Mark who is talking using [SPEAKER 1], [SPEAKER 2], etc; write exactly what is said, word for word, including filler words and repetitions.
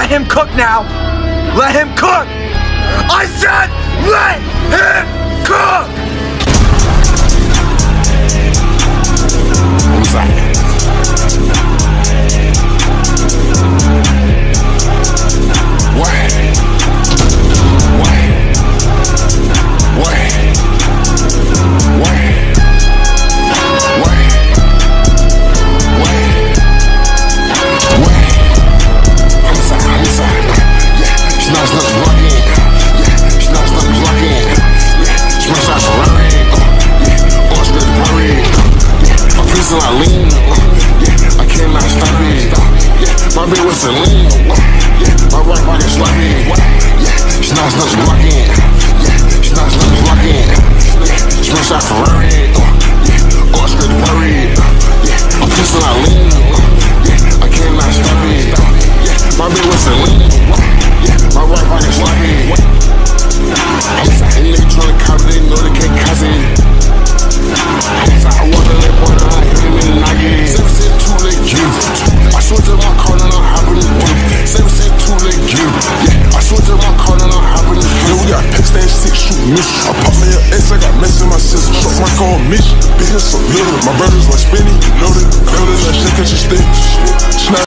[SPEAKER 1] Let him cook now. Let him cook. I said let him cook.
[SPEAKER 2] Who's that? What? What? What? What? What? What? What? I'm sorry, I'm sorry. Yeah, she knows nothing's working. Yeah, she knows nothing's working. Yeah, she must have Ferrari. Yeah, or straight parade. Yeah, I'm freezing like lean. Yeah, I cannot stop it. Yeah, my bitch was a lean. Yeah, my right pocket sloppy. Yeah, she knows nothing's working. Yeah, she knows nothing's working. Yeah, she must have Ferrari. Yeah, or straight parade.